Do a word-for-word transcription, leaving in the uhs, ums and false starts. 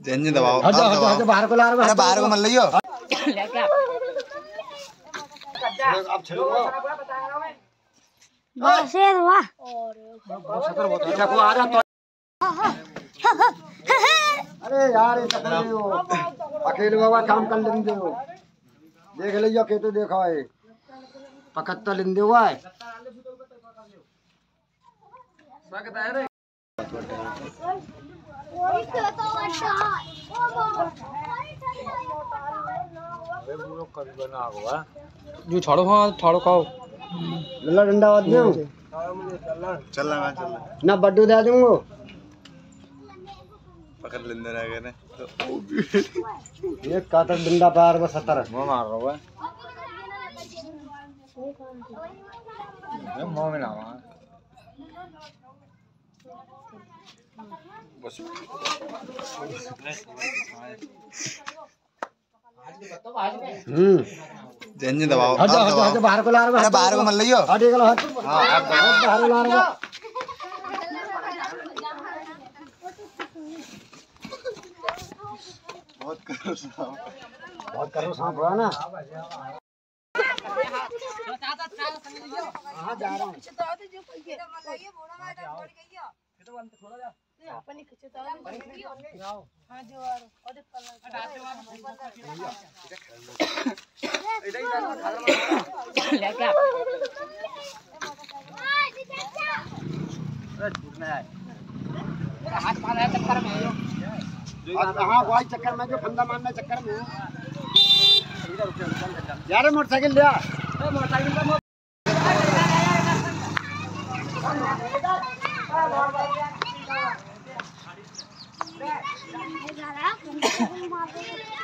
जंजी दबाओ। हट जा हट जा बाहर को ला रहा है। अरे बाहर को मत लियो। लेके अब चलो बस ये हुआ देखो आ रहा तो। अरे यार ये तो हो अकेले बाबा काम कर लेंगे हो देख लियो के तो देखा है पकत्ता लेंदे हुआ है स्वागत है रे जो छोड़ो हाँ छोड़ो खाओ लल्ला डंडा बात दे चल रहा चल ना बड्डू दे दूंगा पकड़ लेंदे रह गए ने ये काटा डंडा पार बस सत्तर वो मार रहा है मुंह में लावा बस हम्म जंजी दबाओ। हट जा हट जा हट जा बाहर को ला रहा है। अरे बाहर को मत लियो। हट गलो हट हां बाहर ला रहा है। बहुत करो साहब बहुत करो सांप हुआ ना हां जा रहा हूं अपनी खिचता हां जो आ लेके अरे छूटना है हाथ मार है चक्कर में हां वही चक्कर में जो फंदा मारना चक्कर में यार मोटरसाइकिल ले आ मोटरसाइकिल का